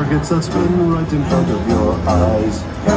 hits that spin right in front of your eyes.